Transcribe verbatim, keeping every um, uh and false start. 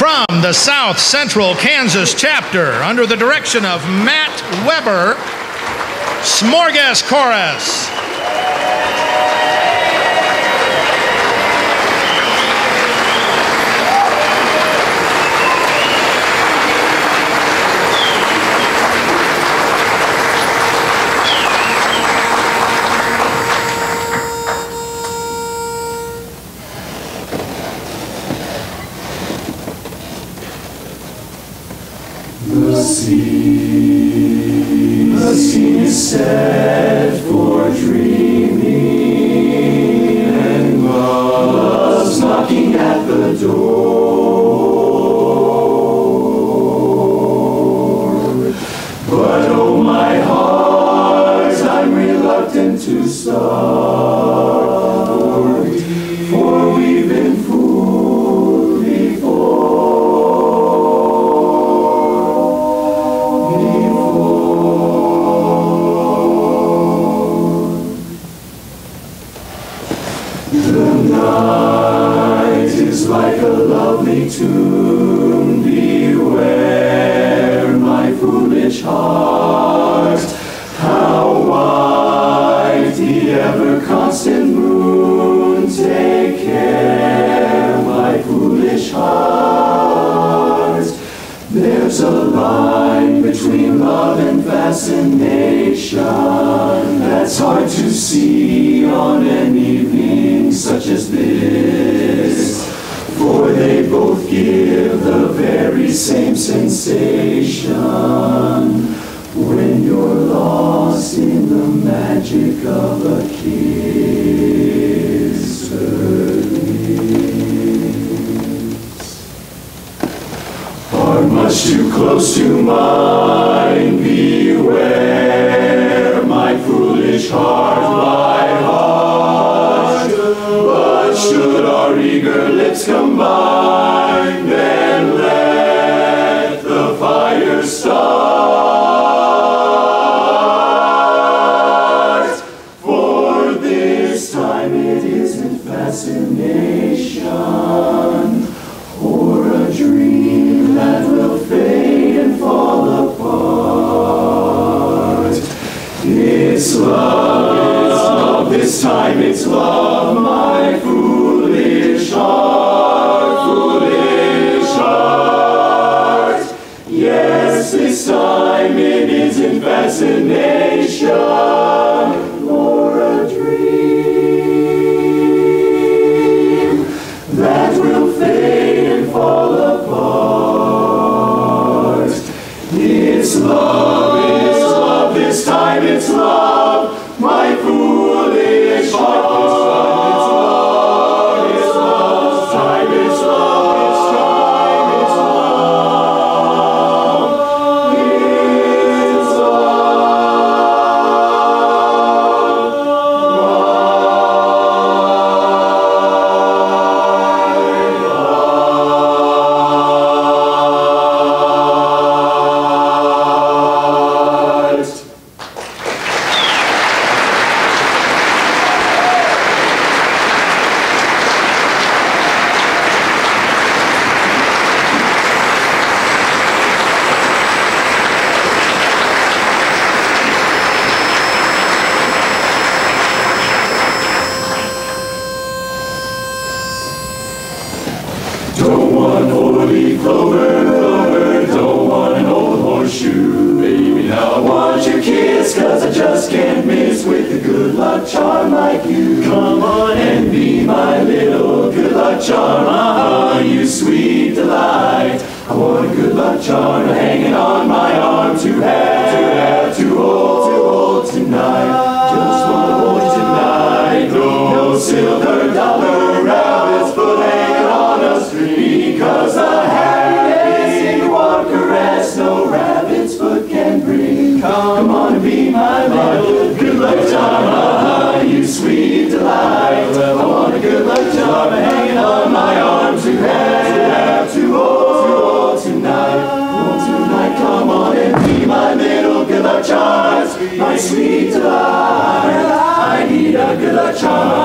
from the South Central Kansas chapter, under the direction of Matt Weber, Smorgas Chorus. The scene, the scene is set for dreaming, and love's knocking at the door. But oh my heart, I'm reluctant to start, for we've been fooled before. The night is like a lovely tune. Beware, my foolish heart, how white the ever-constant moon. Take care, my foolish heart. There's a line between love and fascination that's hard to see on an evening such as this, for they both give the very same sensation when you're lost in the magic of a kiss. Her lips are much too close to mine. Beware, my foolish heart, my heart. But should our eager lips combine, then let the fire start. For this time it isn't fascination or a dream that will fade and fall apart. It's love, it's love, this time it's love, my foolish heart, foolish heart. Yes, this time it isn't fascination or a dream that will fade and fall apart. It's love, it's love, this time it's love, my foolish heart. It's love, it's love, this time it's love, this time it's love. It's Don't want an old leaf clover, clover, don't want an old horseshoe. Baby, now I want your kiss, cause I just can't miss with a good luck charm like you. Come on and be my little good luck charm, ah, you sweet delight. I want a good luck charm hanging on my arm to have, to have, to hold, to hold tonight. Just wanna hold you tonight. No, no silver dollar rabbit's foot hanging on a string, because the happiness you want caress no rabbit's foot can bring. Come on and be my little good luck charm, ah, you sweet delight. I want a good luck charm hanging on my arm to have, to have, to hold, to hold tonight. Oh, tonight, come on and be my little good luck charm, my sweet delight. I need a good luck charm.